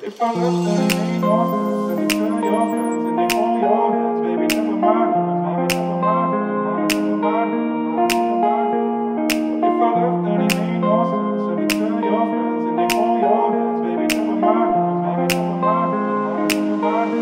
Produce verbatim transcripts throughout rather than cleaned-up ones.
if I left, then it ain't no sense. And you tell your friends and they hold your hands, baby, never mind, never mind, never mind, never mind, never mind, never mind. What if I left, then it ain't no sense. And you tell your friends and they hold your hands, baby, never mind, never mind, never mind, never mind,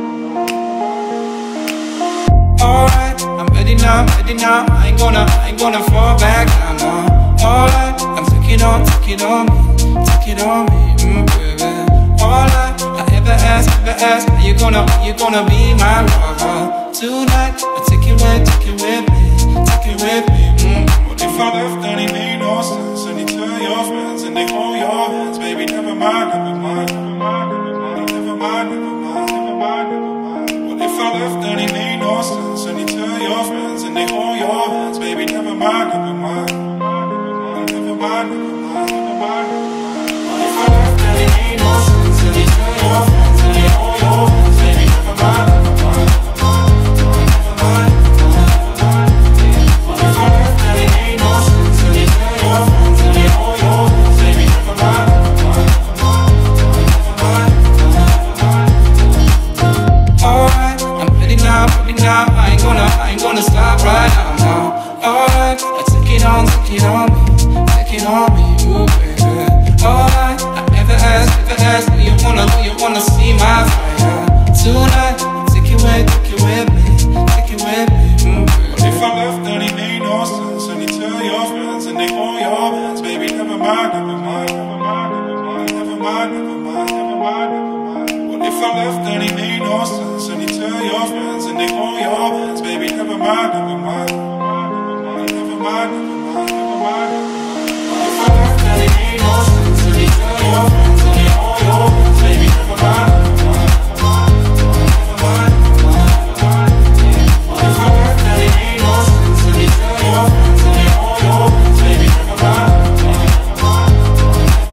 never mind. Alright, I'm ready now, ready now. I ain't gonna, I ain't gonna fall back down now. Alright, I'm taking on, take it on me, take it on me, mm, baby. Alright, I ever ask, ever ask, are you gonna, are you gonna be my lover tonight? I take it with, take it with me, take it with me, mm. What if I left, then it made no sense? And you tell your friends and they hold your hands, baby, never mind, never mind, never mind, never mind, never mind, never mind, never mind, never mind. What if I left, then it made no sense? And you tell your friends and they hold your hands, baby, never mind, never mind, never mind, never mind, never mind, never mind. What if I left, then it made no sense? And you tell your friends and they hold your hands, baby, never mind, never mind, never mind, never mind. What if I left, then it made no sense? And you tell your friends and they hold your hands, baby, never mind, never mind, never mind, never mind. Alright, I'm ready now, ready now. I ain't gonna, I ain't gonna stop right now, now. Alright, I take it on, take it on me, take it on me, ooh baby. Alright, I ever ask, ever ask, do you wanna, do you wanna see my fire tonight? Take it with, take it with me, take it with me, ooh baby. What if I left, then it made no sense? And you tell your friends and they hold your hands, baby, never mind, never mind, never mind, never mind, never mind, never mind, never mind, never mind. What if I left, then it made no sense? And you tell your friends and they hold your hands, baby, never mind, never mind, never mind, never mind, never mind.